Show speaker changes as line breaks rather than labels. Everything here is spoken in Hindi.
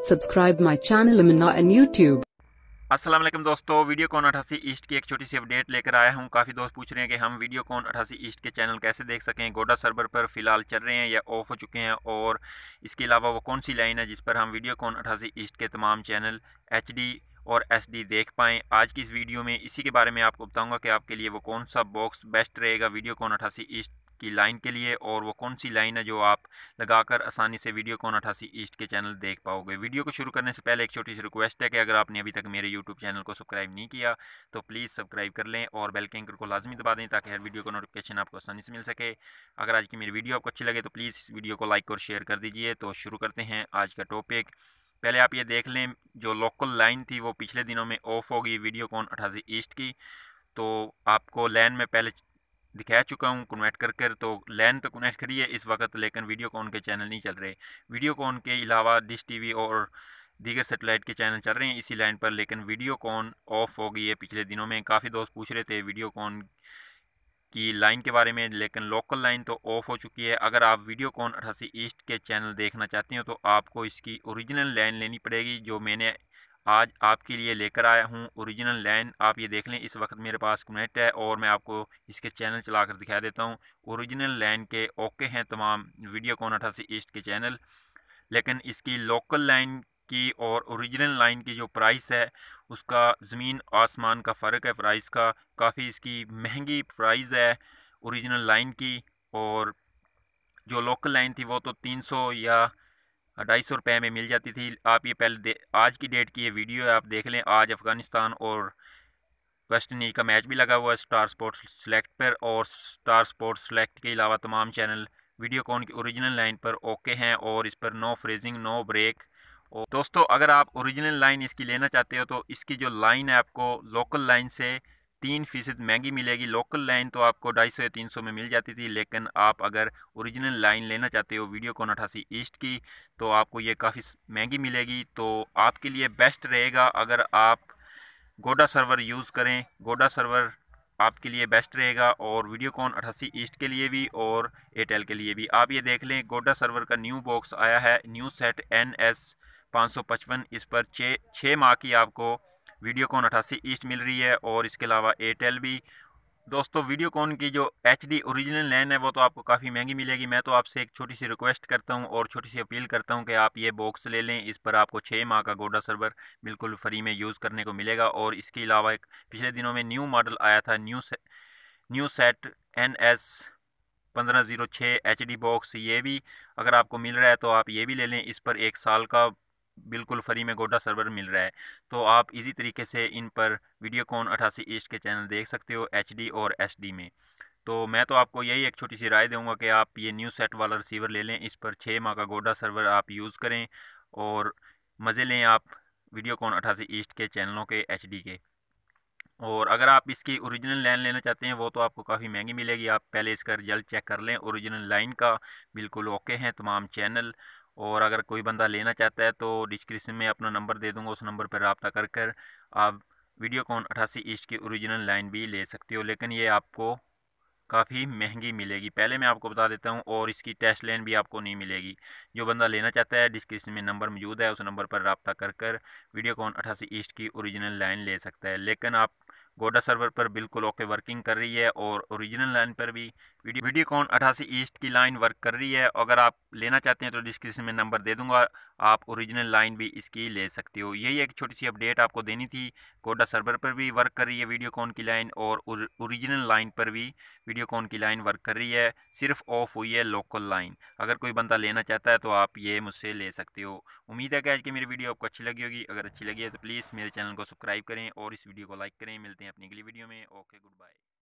Subscribe my channel Amina and YouTube.
अस्सलाम वालेकुम दोस्तों, वीडियोकॉन 88 ईस्ट की एक छोटी सी अपडेट लेकर आया हूं। काफ़ी दोस्त पूछ रहे हैं कि हम वीडियोकॉन 88 ईस्ट के चैनल कैसे देख सकें। गोडा सर्वर पर फ़िलहाल चल रहे हैं या ऑफ हो चुके हैं, और इसके अलावा वो कौन सी लाइन है जिस पर हम वीडियोकॉन 88 ईस्ट के तमाम चैनल HD और SD देख पाएँ। आज की इस वीडियो में इसी के बारे में आपको बताऊँगा कि आपके लिए वो कौन सा बॉक्स बेस्ट रहेगा वीडियोकॉन 88 ईस्ट की लाइन के लिए, और वो कौन सी लाइन है जो आप लगाकर आसानी से वीडियोकॉन 88 ईस्ट के चैनल देख पाओगे। वीडियो को शुरू करने से पहले एक छोटी सी रिक्वेस्ट है कि अगर आपने अभी तक मेरे यूट्यूब चैनल को सब्सक्राइब नहीं किया तो प्लीज़ सब्सक्राइब कर लें और बेल के आइकन को लाजमी दबा दें ताकि हर वीडियो को नोटिफिकेशन आपको आसानी से मिल सके। अगर आज की मेरी वीडियो आपको अच्छी लगे तो प्लीज़ इस वीडियो को लाइक और शेयर कर दीजिए। तो शुरू करते हैं आज का टॉपिक। पहले आप ये देख लें, जो लोकल लाइन थी वो पिछले दिनों में ऑफ हो गई वीडियोकॉन 88 ईस्ट की। तो आपको लैन में पहले दिखा चुका हूँ कन्वर्ट कर तो लैन तो कनेक्ट करी है इस वक्त, लेकिन वीडियोकॉन के चैनल नहीं चल रहे। वीडियोकॉन के अलावा डिश टीवी और दीगर सेटेलाइट के चैनल चल रहे हैं इसी लाइन पर, लेकिन वीडियोकॉन ऑफ हो गई है पिछले दिनों में। काफ़ी दोस्त पूछ रहे थे वीडियोकॉन की लाइन के बारे में, लेकिन लोकल लाइन तो ऑफ हो चुकी है। अगर आप वीडियोकॉन 88 ईस्ट के चैनल देखना चाहते हो तो आपको इसकी ओरिजिनल लाइन लेनी पड़ेगी, जो मैंने आज आपके लिए लेकर आया हूँ। ओरिजिनल लाइन आप ये देख लें, इस वक्त मेरे पास कनेक्ट है और मैं आपको इसके चैनल चलाकर दिखा देता हूँ। ओरिजिनल लाइन के ओके हैं तमाम वीडियोकॉन 88 ईस्ट के चैनल, लेकिन इसकी लोकल लाइन की और ओरिजिनल लाइन की जो प्राइस है उसका ज़मीन आसमान का फ़र्क है प्राइस का। काफ़ी इसकी महंगी प्राइस है ओरिजिनल लाइन की, और जो लोकल लाइन थी वो तो 300 या 250 रुपये में मिल जाती थी। आप ये पहले आज की डेट की ये वीडियो है, आप देख लें। आज अफ़गानिस्तान और वेस्ट इंडीज़ का मैच भी लगा हुआ है स्टार स्पोर्ट्स सेलेक्ट पर, और स्टार स्पोर्ट्स सेलेक्ट के अलावा तमाम चैनल वीडियोकॉन की ओरिजिनल लाइन पर ओके हैं, और इस पर नो फ्रीजिंग नो ब्रेक। और दोस्तों, अगर आप ओरिजिनल लाइन इसकी लेना चाहते हो तो इसकी जो लाइन है आपको लोकल लाइन से 3% महंगी मिलेगी। लोकल लाइन तो आपको 250 या 300 में मिल जाती थी, लेकिन आप अगर ओरिजिनल लाइन लेना चाहते हो वीडियोकॉन 88 ईस्ट की तो आपको ये काफ़ी महंगी मिलेगी। तो आपके लिए बेस्ट रहेगा अगर आप गोडा सर्वर यूज़ करें। गोडा सर्वर आपके लिए बेस्ट रहेगा, और वीडियोकॉन 88 ईस्ट के लिए भी और एयरटेल के लिए भी। आप ये देख लें, गोडा सर्वर का न्यू बॉक्स आया है, न्यू सेट NS 555। इस पर 6 माह की आपको वीडियोकॉन 88 ईस्ट मिल रही है, और इसके अलावा एयरटेल भी। दोस्तों, वीडियोकॉन की जो HD ओरिजिनल लाइन है वो तो आपको काफ़ी महंगी मिलेगी। मैं तो आपसे एक छोटी सी रिक्वेस्ट करता हूँ और छोटी सी अपील करता हूँ कि आप ये बॉक्स ले लें। इस पर आपको 6 माह का गोडा सर्वर बिल्कुल फ्री में यूज़ करने को मिलेगा, और इसके अलावा एक पिछले दिनों में न्यू मॉडल आया था, new set NS 1506 HD box. ये भी अगर आपको मिल रहा है तो आप ये भी ले लें। इस पर 1 साल का बिल्कुल फ्री में गोडा सर्वर मिल रहा है। तो आप इजी तरीके से इन पर वीडियोकॉन 88 ईस्ट के चैनल देख सकते हो HD और SD में। तो मैं तो आपको यही एक छोटी सी राय दूंगा कि आप ये न्यू सेट वाला रिसीवर ले लें। इस पर 6 माह का गोडा सर्वर आप यूज़ करें और मज़े लें आप वीडियोकॉन 88 ईस्ट के चैनलों के HD के। और अगर आप इसकी ओरिजिनल लाइन लेना चाहते हैं वो तो आपको काफ़ी महंगी मिलेगी। आप पहले इसका रिजल्ट चेक कर लें ओरिजिनल लाइन का, बिल्कुल ओके हैं तमाम चैनल। और अगर कोई बंदा लेना चाहता है तो डिस्क्रिप्शन में अपना नंबर दे दूंगा, उस नंबर पर रब्ता कर आप वीडियोकॉन 88 ईस्ट की ओरिजिनल लाइन भी ले सकते हो, लेकिन ये आपको काफ़ी महंगी मिलेगी, पहले मैं आपको बता देता हूँ। और इसकी टेस्ट लाइन भी आपको नहीं मिलेगी। जो बंदा लेना चाहता है डिस्क्रिप्शन में नंबर मौजूद है, उस नंबर पर रब्ता कर वीडियोकॉन 88 ईस्ट की ओरिजिनल लाइन ले सकता है। लेकिन आप गोडा सर्वर पर बिल्कुल ओके वर्किंग कर रही है, और ओरिजिनल लाइन पर भी वीडियोकॉन 88 ईस्ट की लाइन वर्क कर रही है। अगर आप लेना चाहते हैं तो डिस्क्रिप्शन में नंबर दे दूंगा, आप ओरिजिनल लाइन भी इसकी ले सकते हो। यही एक छोटी सी अपडेट आपको देनी थी। गोडा सर्वर पर भी वर्क कर रही है वीडियोकॉन की लाइन, और ओरिजिनल लाइन पर भी वीडियोकॉन की लाइन वर्क कर रही है। सिर्फ ऑफ हुई है लोकल लाइन। अगर कोई बंदा लेना चाहता है तो आप ये मुझसे ले सकते हो। उम्मीद है कि आज की मेरी वीडियो आपको अच्छी लगी होगी। अगर अच्छी लगी है तो प्लीज़ मेरे चैनल को सब्सक्राइब करें और इस वीडियो को लाइक करें। मिलते हैं अपनी अगली वीडियो में। Okay, good bye.